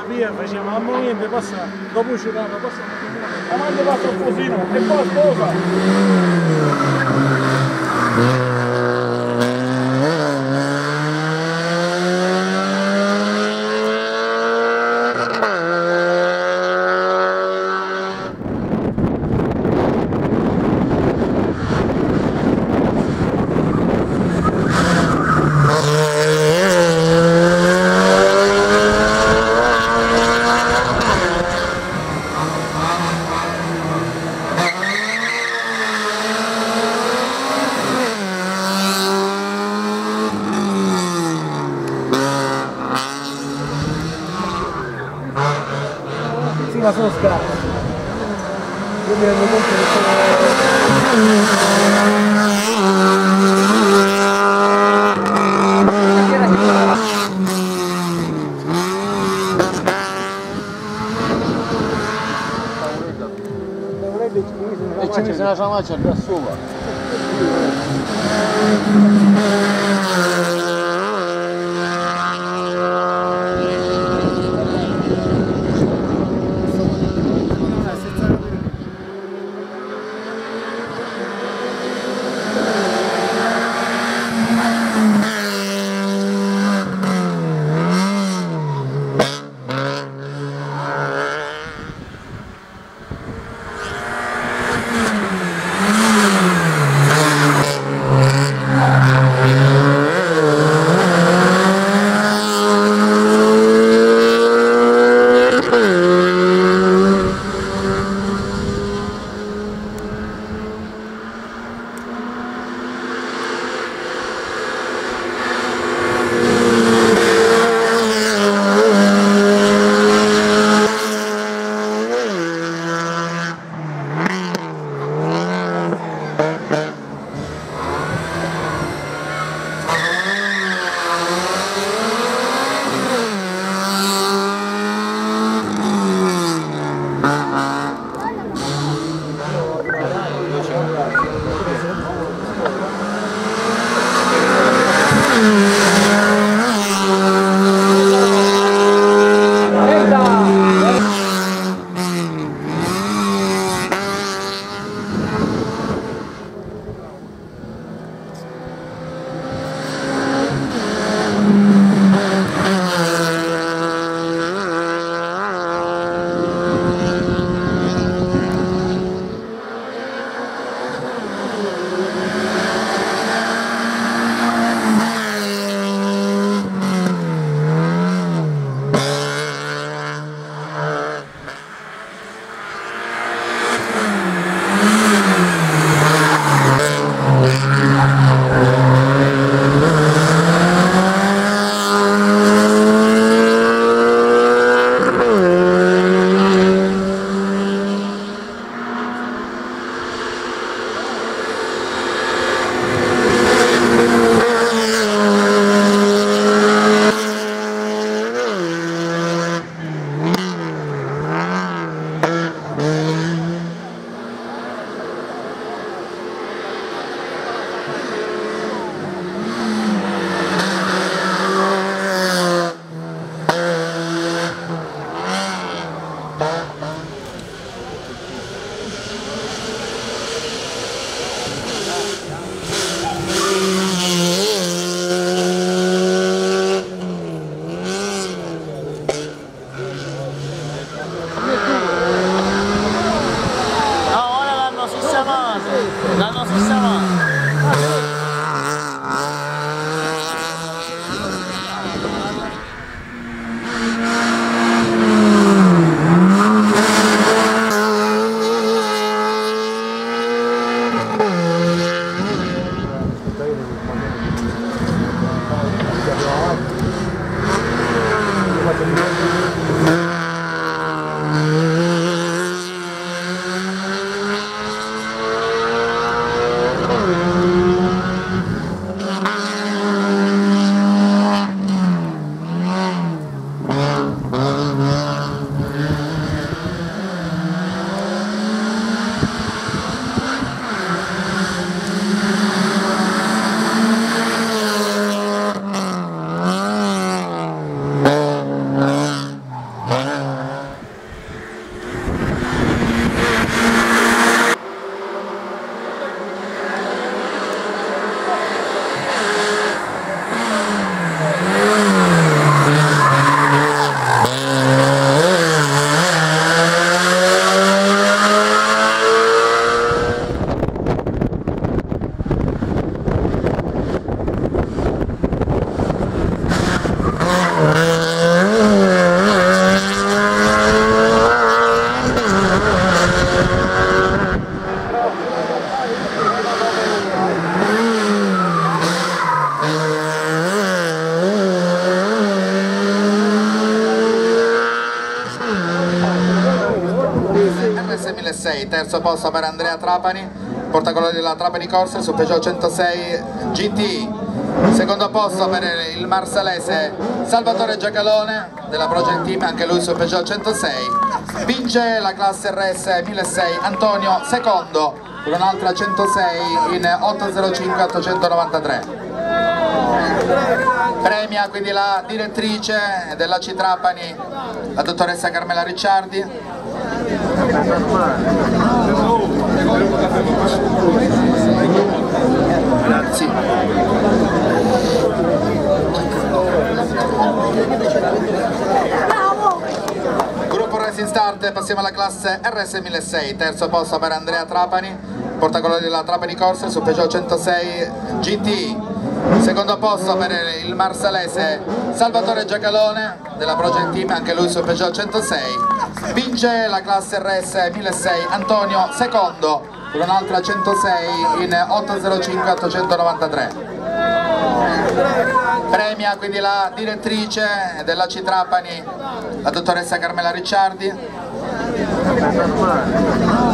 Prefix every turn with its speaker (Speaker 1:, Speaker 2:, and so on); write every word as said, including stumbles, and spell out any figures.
Speaker 1: via, facciamo la movimento, passa, dopo ci dava, passa avanti, passa il fusino e poi sposa. Sì, ma sono scarsi. Io mi rendo conto che
Speaker 2: e ci mise una ciamaccia da sopra.
Speaker 3: Yeah. milleseicento, terzo posto per Andrea Trapani, portacolori della Trapani Corsa su Peugeot centosei G T. Secondo posto per il marsalese Salvatore Giacalone della Project Team, anche lui su Peugeot centosei. Vince la classe R S milleseicento Antonio Secondo con un'altra centosei in ottocentocinque ottocentonovantatré. Premia quindi la direttrice della C Trapani, la dottoressa Carmela Ricciardi. Grazie. Gruppo Racing Start, passiamo alla classe R S milleseicento, terzo posto per Andrea Trapani, portacolori della Trapani Corsa su Peugeot centosei G T. Secondo posto per il marsalese Salvatore Giacalone della Project Team, anche lui su Peugeot centosei. Vince la classe R S milleseicento Antonio Secondo con un'altra centosei in ottocentocinque ottocentonovantatré. Premia quindi la direttrice della C Trapani, la dottoressa Carmela Ricciardi.